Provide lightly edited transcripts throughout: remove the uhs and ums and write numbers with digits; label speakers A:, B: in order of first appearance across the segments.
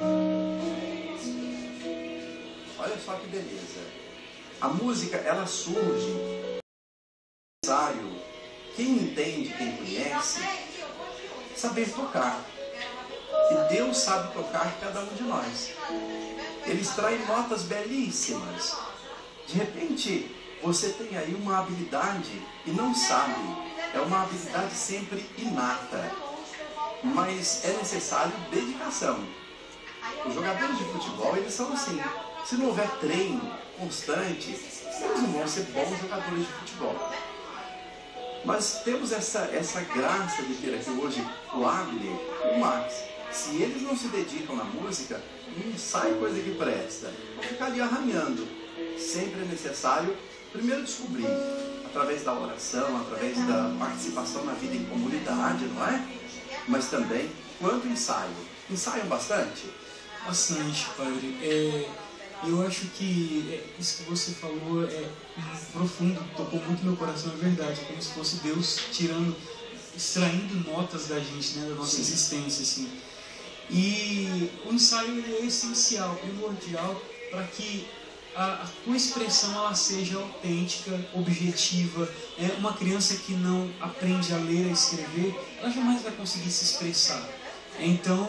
A: Olha só que beleza. A música, ela surge necessário. Quem entende, quem conhece, saber tocar. E Deus sabe tocar cada um de nós. Ele extrai notas belíssimas. De repente, você tem aí uma habilidade e não sabe. É uma habilidade sempre inata. Mas é necessário dedicação. Os jogadores de futebol, eles são assim. Se não houver treino constante, eles não vão ser bons jogadores de futebol. Mas temos essa graça de ter aqui hoje o Abner e o Max. Se eles não se dedicam na música, não sai coisa que presta. Vão ficar ali arranhando. Sempre é necessário, primeiro, descobrir, através da oração, através da participação na vida em comunidade, não é? Mas também, quanto ensaio. Ensaiam bastante?
B: Bastante, padre. Eu acho que isso que você falou é profundo, tocou muito meu coração, é verdade. É como se fosse Deus extraindo notas da gente, né, da nossa existência, assim. E o ensaio ele é essencial, primordial, para que a tua expressão ela seja autêntica, objetiva. Uma criança que não aprende a ler, a escrever, ela jamais vai conseguir se expressar. Então,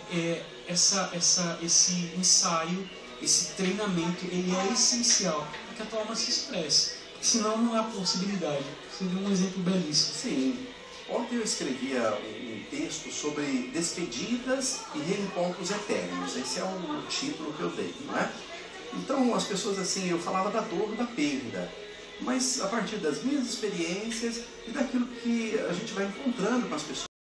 B: esse ensaio, esse treinamento, ele é essencial para que a tua alma se expresse. Senão não há possibilidade. Seria um exemplo belíssimo.
A: Sim. Ontem eu escrevia um texto sobre despedidas e reencontros eternos. Esse é o título que eu dei, não é? Então, as pessoas assim, eu falava da dor, da perda. Mas a partir das minhas experiências e daquilo que a gente vai encontrando com as pessoas.